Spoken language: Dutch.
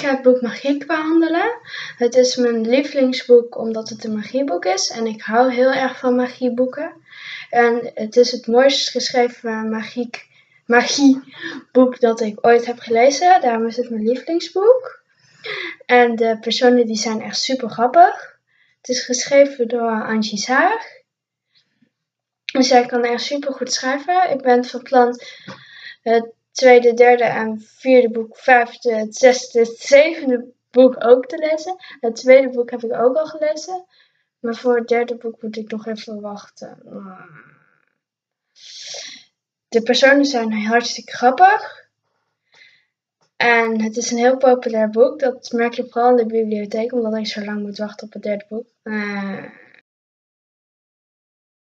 ga het boek Magiek behandelen. Het is mijn lievelingsboek omdat het een magieboek is. En ik hou heel erg van magieboeken. En het is het mooist geschreven magieboek dat ik ooit heb gelezen. Daarom is het mijn lievelingsboek. En de personen die zijn echt super grappig. Het is geschreven door Angie Saag. En zij kan echt super goed schrijven. Ik ben van plan het tweede, derde en vierde boek, vijfde, het zesde, het zevende boek ook te lezen. Het tweede boek heb ik ook al gelezen. Maar voor het derde boek moet ik nog even wachten. De personen zijn hartstikke grappig. En het is een heel populair boek. Dat merk je vooral in de bibliotheek, omdat ik zo lang moet wachten op het derde boek.